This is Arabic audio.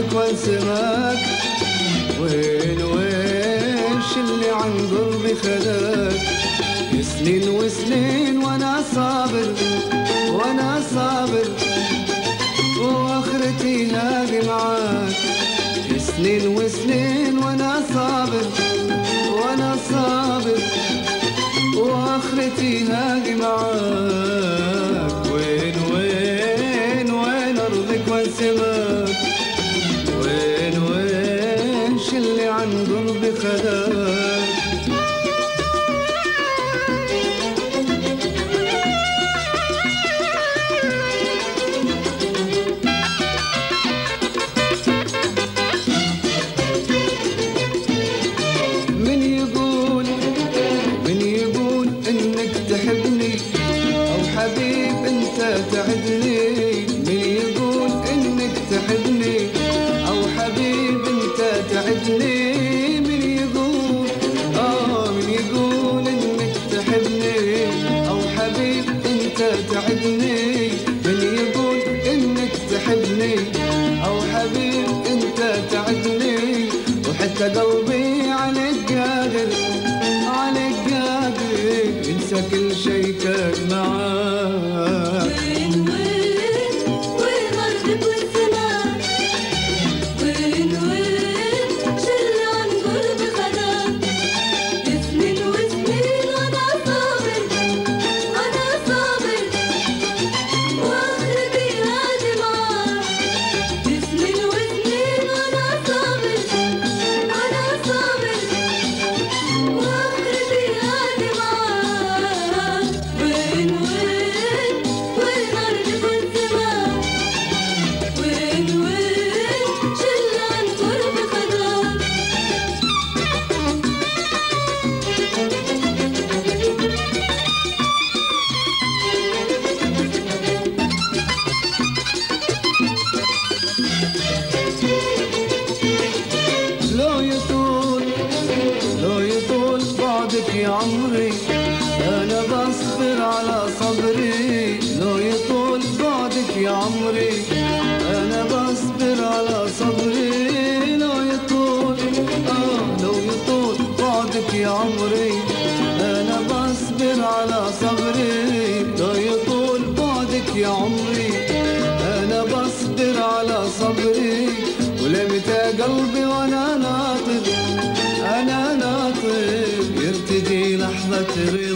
ارضك وانسماك، وين وين شلي عن قلبي خداك. سنين وسنين وانا صابر وانا صابر، واخرتي هاقي معاك. سنين وسنين وانا صابر وانا صابر، واخرتي هاقي معاك. وين وين وين ارضك وانسماك، وين وين شلي عن قلبي خداك. حبيب انت تعدني، من يقول انك تحبني او حبيب انت تعدني. من يقول من يقول انك تحبني او حبيب انت تعدني. من يقول انك تحبني او حبيب انت تعدني. وحتى قلبي عليك قادر عليك قادر، انسى كل شي كان معاك. وين وين وين ارضك والسماء، وين وين شل عن قلبي خداك. سنين وسنين وانا صابر وانا صابر، واخرتي هادي معاك. سنين وسنين وانا صابر وانا صابر، واخرتي هادي معاك. وين وين وين ارضك والسماء، وين وين شل عن قلبي خداك. لو يطول بعدك يا عمري، أنا بصبر على صبري. لو يطول بعدك يا عمري، أنا بصبر على صبري. لو يطول بعدك يا عمري، أنا بصبر على صبري. لو يطول بعدك يا عمري، أنا بصبر على صبري. ولمتى قلبي وانا ناطر انا ناطر، يرتدي لحظة